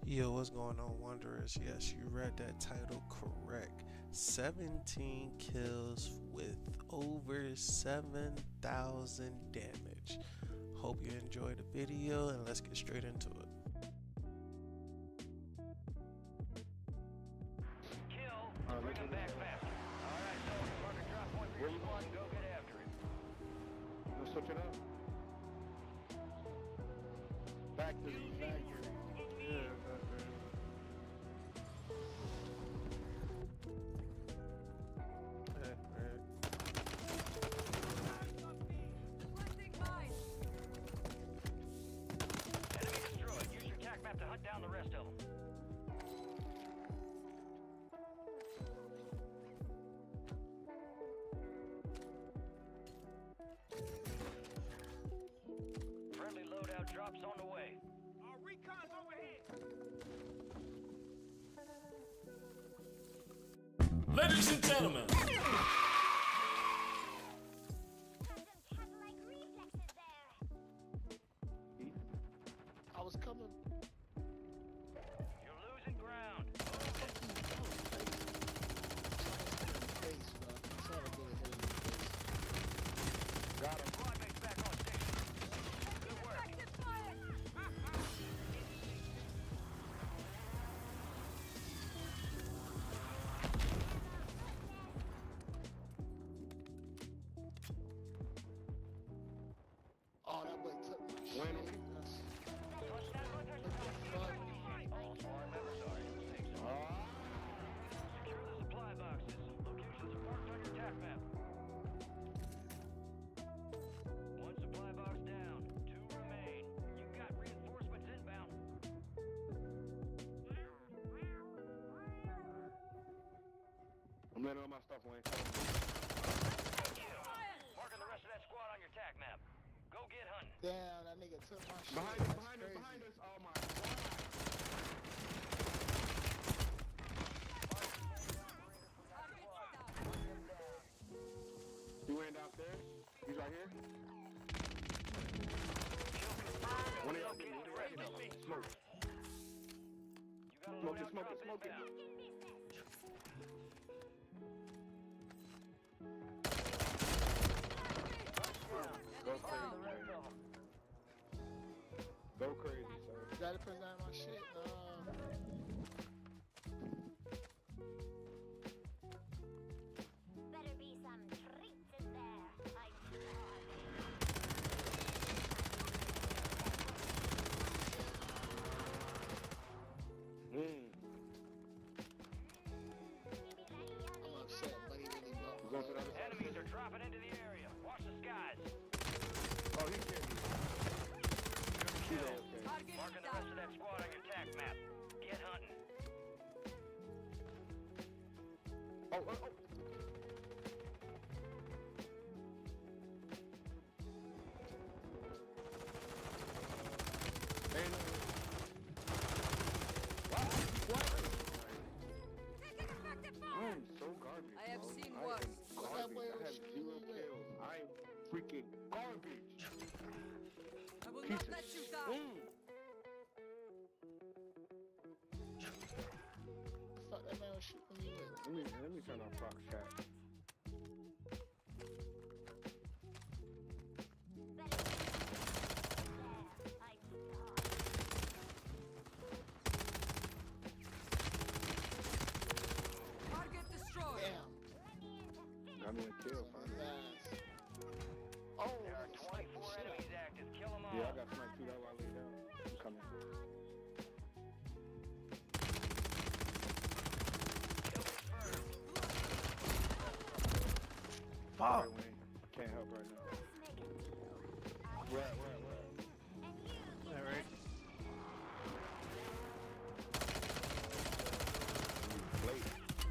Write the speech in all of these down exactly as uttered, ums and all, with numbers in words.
Yo, what's going on, Wanderers? Yes, you read that title correct. seventeen kills with over seven thousand damage. Hope you enjoyed the video, and let's get straight into it. Kill, uh, bring him back faster. Alright, so mark a drop point for your squad and go get after it. Let's switch it up. Back to the factory. Yeah, factory. Hey, hey. Enemy destroyed. Use your tac map to hunt down the rest of them. Friendly loadout drops on the way. Our recon's overhead. Ladies and gentlemen, Like reflexes there. I was coming. You're losing ground. Face, bro. I'm trying to get a hit in the face. Got him. Squad mates back on station. Good work. Effective fire! Oh, that boy took my shit. That's- All four members are in the safe zone. Secure the supply boxes. Locations are marked on your tac map. One supply box down. Two remain. You've got reinforcements inbound. I'm letting all my stuff, Wayne. Kill. Marking the rest of that squad on your tac map. Go get hunting. Damn, that nigga took my shit. Behind us, That's behind us, crazy. behind us. Oh my god. He went downstairs. He's right here. One of y'all get the rest of them. Smoke. You got a Smoke it, loadout smoke it, drop smoke it. inbound. Go crazy, man. Go crazy, sir. You gotta present my shit. No. Better be some treats in there. I'm Mmm. I'm upset, buddy. Really We're going to the other side. Enemies are dropping into the area. Watch the skies. Oh, he's here. He's okay. Marking the rest of that squad on your tac map. Get hunting. Oh, oh, oh. Hey, no. What? What? I am so garbage. I have bro. seen I worse. am garbage. I have zero kills. I am freaking garbage. I will Piece not of let you die. Mm. fuck that man was shooting me with. Let me let me turn on Fox Chat. Target destroyed. Damn. Got me a kill, finally. Nice. Oh, There are nigga, snipe the twenty-four shit out. enemies active. Kill them all. Yeah, I got sniped too. That's why I laid down. I'm coming. Kill confirmed. Sorry, Wayne. Can't help right now. Where, where, where? All right. Late.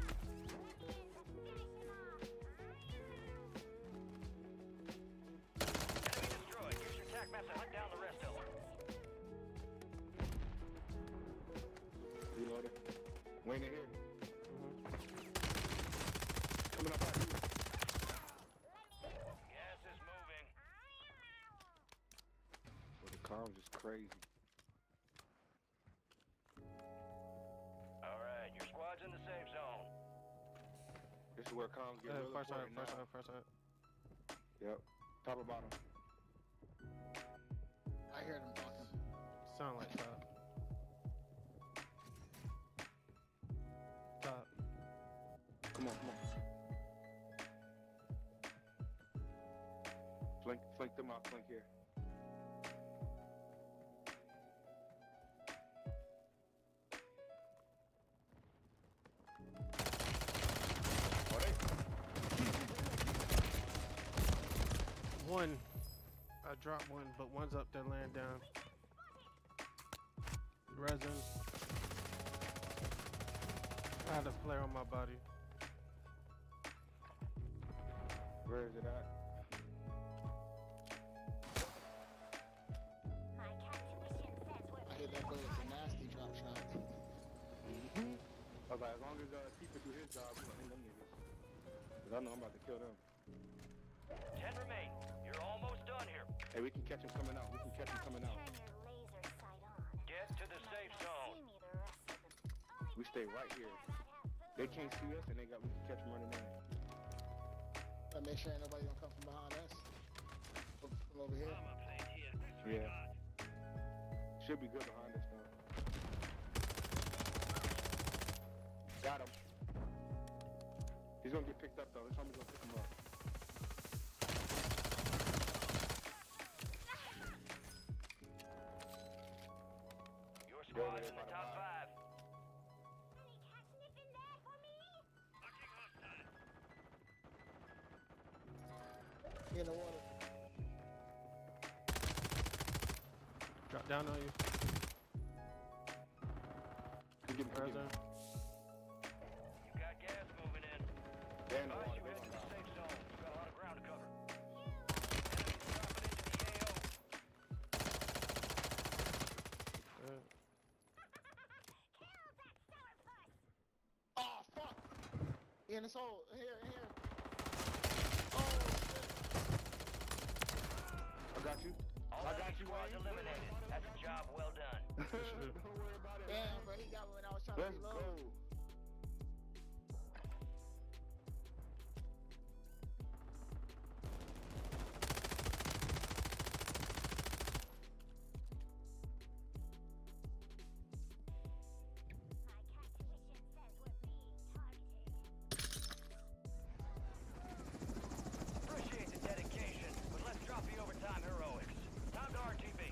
Enemy destroyed. Use your tac map to hunt down the rest of them. Reloaded. Wayne in here. Coming up out here. Gas is moving. Well, the comms is crazy. This is where comms get Uh, real first side, important first now. side, first side. Yep. Top or bottom? I hear them talking. Sound like top. Top. Come on, come on. Flank, flank them out, flank here. Oh, they. One. I dropped one, but one's up there laying down. Resin. I had a flare on my body. Where is it at? My calculation says we're I hear that boy with a nasty drop shot. Mm-hmm. I was like, as long as uh, Keeper do his job, we gonna end them niggas. Cause I know I'm about to kill them. Ten remain. You're almost done here. Hey, we can catch him coming out. We can catch him coming out. turn your laser sight on. Get to the safe See zone. me the rest of the We stay right here. They can't see us, and they got we can catch them running in. But make sure ain't nobody gonna come from behind us. From, from over here. Yeah. Should be good behind us though. Got him. He's gonna get picked up though. This homie's gonna pick him up. Your squad's in the top five. Any catnip in there for me? He in the water. Drop down on you. He get, he Resin. get, You got gas moving in. they're in the Advise water. you They head to gonna the die. safe zone. You've got a lot of ground to cover. Enemies dropping into the A O. Uh, Oh fuck! He in this hole. Here, here. Oh shit! I got you. All I enemy got you, squads Wayne. eliminated. That's a job well done. Don't worry about it. Damn, bro, he got me when I was trying Let's to reload. go. My calculation says we're being targeted. Appreciate the dedication, but let's drop the overtime heroics. Time to R T B.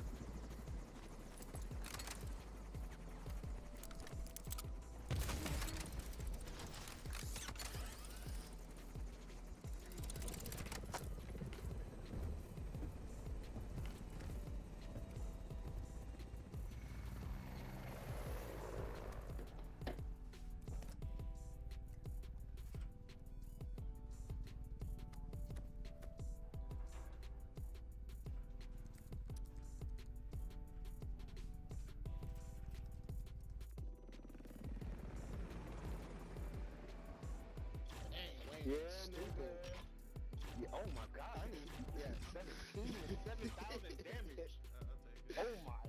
Dang, Wayne, Yeah, stupid. nigga. Yeah, oh my god, I need yeah, seventeen and seven thousand damage. Oh my